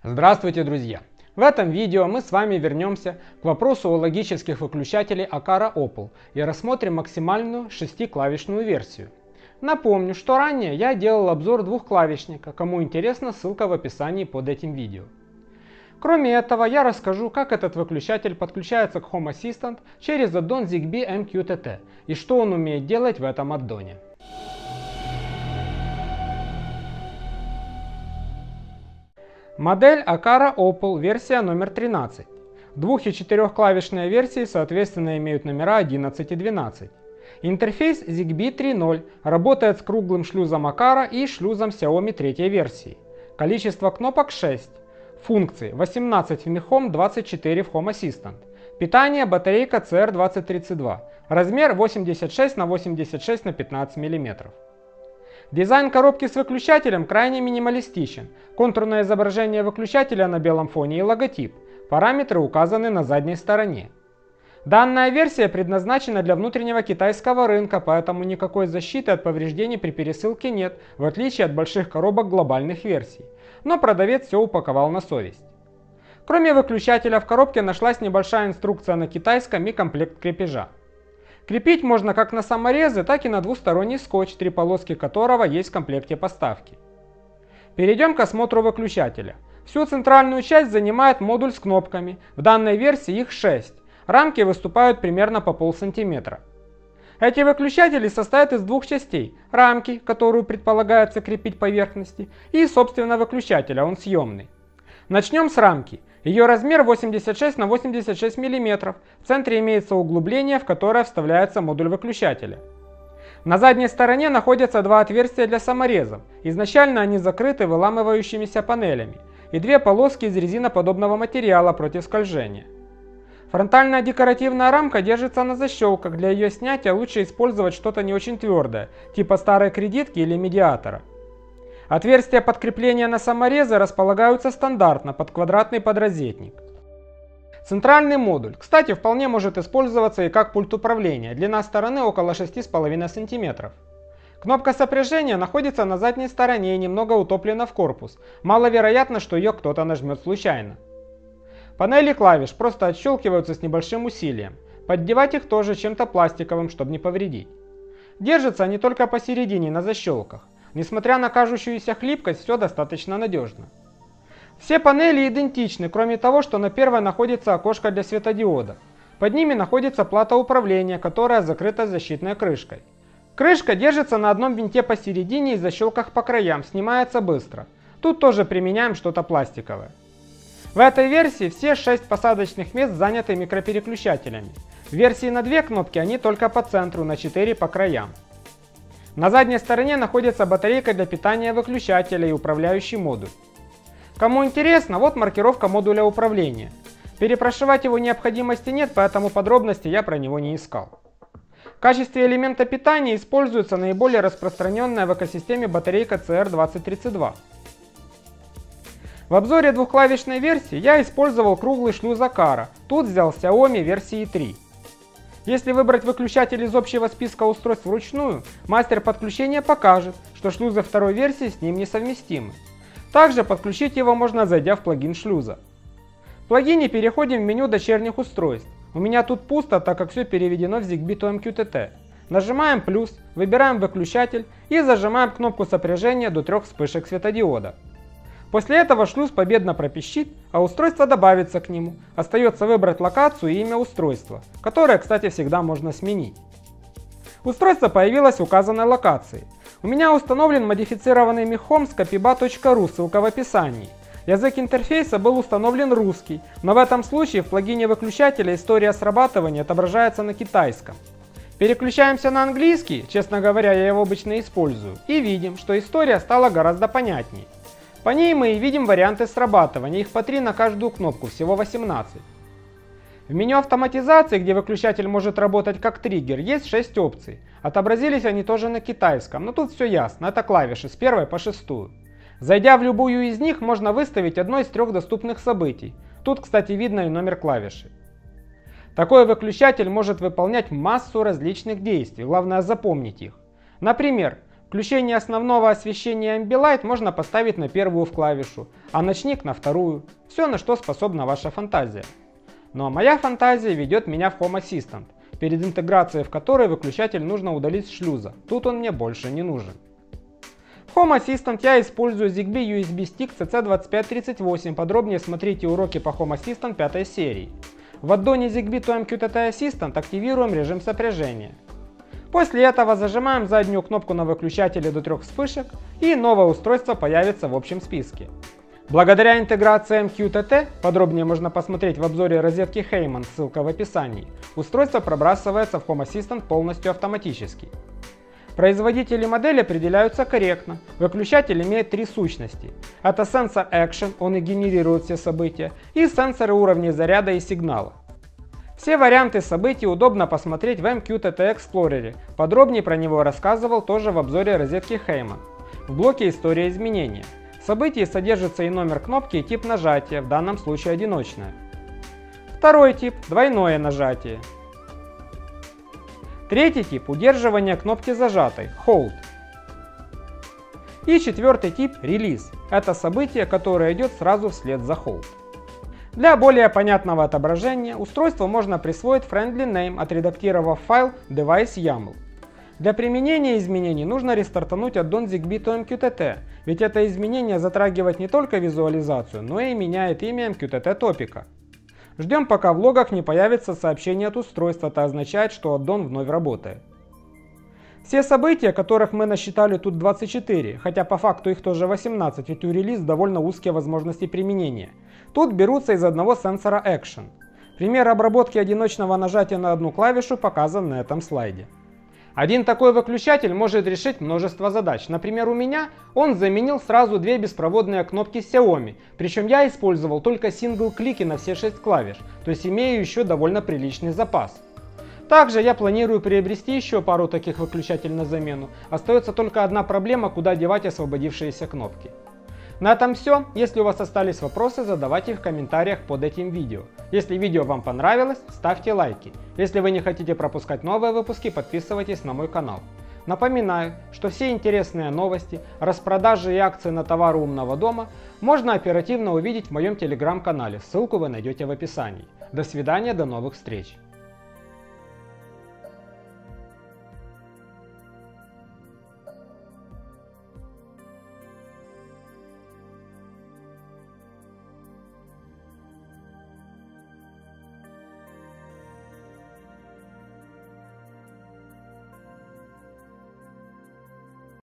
Здравствуйте, друзья! В этом видео мы с вами вернемся к вопросу о логических выключателей Aqara Opel и рассмотрим максимальную 6-клавишную версию. Напомню, что ранее я делал обзор двухклавишника, кому интересно, ссылка в описании под этим видео. Кроме этого, я расскажу, как этот выключатель подключается к Home Assistant через аддон ZigBee MQTT и что он умеет делать в этом аддоне. Модель Aqara Opel, версия номер 13. Двух- и четырехклавишные версии соответственно имеют номера 11 и 12. Интерфейс ZigBee 3.0 работает с круглым шлюзом Aqara и шлюзом Xiaomi 3 версии. Количество кнопок 6. Функции 18 в Mi Home, 24 в Home Assistant. Питание батарейка CR2032. Размер 86 на 86 на 15 мм. Дизайн коробки с выключателем крайне минималистичен. Контурное изображение выключателя на белом фоне и логотип. Параметры указаны на задней стороне. Данная версия предназначена для внутреннего китайского рынка, поэтому никакой защиты от повреждений при пересылке нет, в отличие от больших коробок глобальных версий. Но продавец все упаковал на совесть. Кроме выключателя в коробке нашлась небольшая инструкция на китайском и комплект крепежа. Крепить можно как на саморезы, так и на двусторонний скотч, 3 полоски которого есть в комплекте поставки. Перейдем к осмотру выключателя. Всю центральную часть занимает модуль с кнопками, в данной версии их 6, рамки выступают примерно по полсантиметра. Эти выключатели состоят из двух частей: рамки, которую предполагается крепить к поверхности, и собственно выключателя, он съемный. Начнем с рамки. Ее размер 86 на 86 мм, в центре имеется углубление, в которое вставляется модуль выключателя. На задней стороне находятся два отверстия для саморезов, изначально они закрыты выламывающимися панелями, и две полоски из резиноподобного материала против скольжения. Фронтальная декоративная рамка держится на защелках, для ее снятия лучше использовать что-то не очень твердое, типа старой кредитки или медиатора. Отверстия подкрепления на саморезы располагаются стандартно под квадратный подрозетник. Центральный модуль, кстати, вполне может использоваться и как пульт управления, длина стороны около 6,5 см. Кнопка сопряжения находится на задней стороне и немного утоплена в корпус, маловероятно, что ее кто-то нажмет случайно. Панели клавиш просто отщелкиваются с небольшим усилием, поддевать их тоже чем-то пластиковым, чтобы не повредить. Держатся они только посередине на защелках. Несмотря на кажущуюся хлипкость, все достаточно надежно. Все панели идентичны, кроме того, что на первой находится окошко для светодиода. Под ними находится плата управления, которая закрыта защитной крышкой. Крышка держится на одном винте посередине и защелках по краям, снимается быстро. Тут тоже применяем что-то пластиковое. В этой версии все 6 посадочных мест заняты микропереключателями. В версии на 2 кнопки они только по центру, на 4 по краям. На задней стороне находится батарейка для питания выключателя и управляющий модуль. Кому интересно, вот маркировка модуля управления. Перепрошивать его необходимости нет, поэтому подробности я про него не искал. В качестве элемента питания используется наиболее распространенная в экосистеме батарейка CR2032. В обзоре двухклавишной версии я использовал круглый шлюз Aqara, тут взял Xiaomi версии 3. Если выбрать выключатель из общего списка устройств вручную, мастер подключения покажет, что шлюзы второй версии с ним несовместимы. Также подключить его можно, зайдя в плагин шлюза. В плагине переходим в меню дочерних устройств. У меня тут пусто, так как все переведено в ZigBee to MQTT. Нажимаем плюс, выбираем выключатель и зажимаем кнопку сопряжения до 3 вспышек светодиода. После этого шлюз победно пропищит, а устройство добавится к нему. Остается выбрать локацию и имя устройства, которое, кстати, всегда можно сменить. Устройство появилось в указанной локации. У меня установлен модифицированный Mi Home с copyba.ru, ссылка в описании. Язык интерфейса был установлен русский, но в этом случае в плагине выключателя история срабатывания отображается на китайском. Переключаемся на английский, честно говоря, я его обычно использую, и видим, что история стала гораздо понятнее. По ней мы и видим варианты срабатывания, их по 3 на каждую кнопку, всего 18. В меню автоматизации, где выключатель может работать как триггер, есть 6 опций. Отобразились они тоже на китайском, но тут все ясно, это клавиши с 1 по 6. Зайдя в любую из них, можно выставить одно из 3 доступных событий. Тут, кстати, видно и номер клавиши. Такой выключатель может выполнять массу различных действий, главное запомнить их. Например, Включение основного освещения Ambilight можно поставить на первую клавишу, а ночник на вторую. Все, на что способна ваша фантазия. Ну а моя фантазия ведет меня в Home Assistant, перед интеграцией в которой выключатель нужно удалить с шлюза. Тут он мне больше не нужен. В Home Assistant я использую ZigBee USB Stick CC2538. Подробнее смотрите уроки по Home Assistant 5 серии. В аддоне ZigBee to MQTT Assistant активируем режим сопряжения. После этого зажимаем заднюю кнопку на выключателе до 3 вспышек, и новое устройство появится в общем списке. Благодаря интеграции MQTT, подробнее можно посмотреть в обзоре розетки Heyman, ссылка в описании, устройство пробрасывается в Home Assistant полностью автоматически. Производители модели определяются корректно. Выключатель имеет 3 сущности. Это сенсор Action, он и генерирует все события, и сенсоры уровней заряда и сигнала. Все варианты событий удобно посмотреть в MQTT Explorer. Подробнее про него рассказывал тоже в обзоре розетки Heyman. В блоке «История изменения». В событии содержится и номер кнопки, и тип нажатия, в данном случае одиночное. Второй тип – двойное нажатие. Третий тип – удерживание кнопки зажатой – Hold. И четвертый тип – релиз. Это событие, которое идет сразу вслед за Hold. Для более понятного отображения устройству можно присвоить friendly name, отредактировав файл device.yaml. Для применения изменений нужно рестартануть аддон ZigBee to MQTT, ведь это изменение затрагивает не только визуализацию, но и меняет имя MQTT топика. Ждем, пока в логах не появится сообщение от устройства, это означает, что аддон вновь работает. Все события, которых мы насчитали тут 24, хотя по факту их тоже 18, ведь у релиз довольно узкие возможности применения, тут берутся из одного сенсора Action. Пример обработки одиночного нажатия на одну клавишу показан на этом слайде. Один такой выключатель может решить множество задач. Например, у меня он заменил сразу 2 беспроводные кнопки Xiaomi, причем я использовал только сингл-клики на все 6 клавиш, то есть имею еще довольно приличный запас. Также я планирую приобрести еще пару таких выключателей на замену. Остается только одна проблема, куда девать освободившиеся кнопки. На этом все. Если у вас остались вопросы, задавайте их в комментариях под этим видео. Если видео вам понравилось, ставьте лайки. Если вы не хотите пропускать новые выпуски, подписывайтесь на мой канал. Напоминаю, что все интересные новости, распродажи и акции на товары умного дома можно оперативно увидеть в моем телеграм-канале. Ссылку вы найдете в описании. До свидания, до новых встреч.